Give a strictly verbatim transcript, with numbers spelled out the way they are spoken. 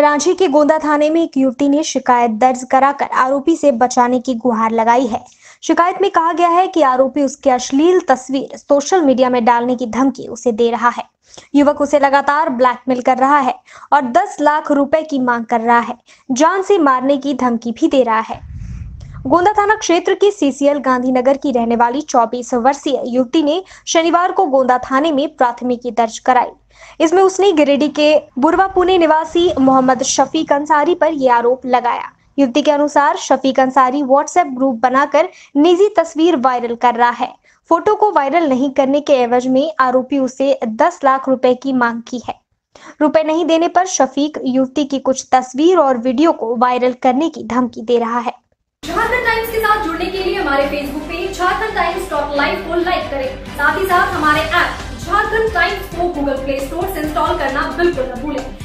रांची के गोंदा थाने में एक युवती ने शिकायत दर्ज कराकर आरोपी से बचाने की गुहार लगाई है। शिकायत में कहा गया है कि आरोपी उसकी अश्लील तस्वीर सोशल मीडिया में डालने की धमकी उसे दे रहा है। युवक उसे लगातार ब्लैकमेल कर रहा है और दस लाख रुपए की मांग कर रहा है। जान से मारने की धमकी भी दे रहा है। गोंदा थाना क्षेत्र की सीसीएल गांधीनगर की रहने वाली चौबीस वर्षीय युवती ने शनिवार को गोंदा थाने में प्राथमिकी दर्ज कराई। इसमें उसने गिरिडीह के बुरवा पुणे निवासी मोहम्मद शफीक अंसारी पर यह आरोप लगाया। युवती के अनुसार शफीक अंसारी व्हाट्सएप ग्रुप बनाकर निजी तस्वीर वायरल कर रहा है। फोटो को वायरल नहीं करने के एवज में आरोपी उसे दस लाख रुपए की मांग की है। रुपए नहीं देने पर शफीक युवती की कुछ तस्वीर और वीडियो को वायरल करने की धमकी दे रहा है। झारखंड टाइम्स के साथ जुड़ने के लिए हमारे Facebook page Jharkhand Times dot live को लाइक करें। साथ ही साथ हमारे ऐप झारखंड टाइम्स को गूगल प्ले स्टोर से इंस्टॉल करना बिल्कुल न भूलें।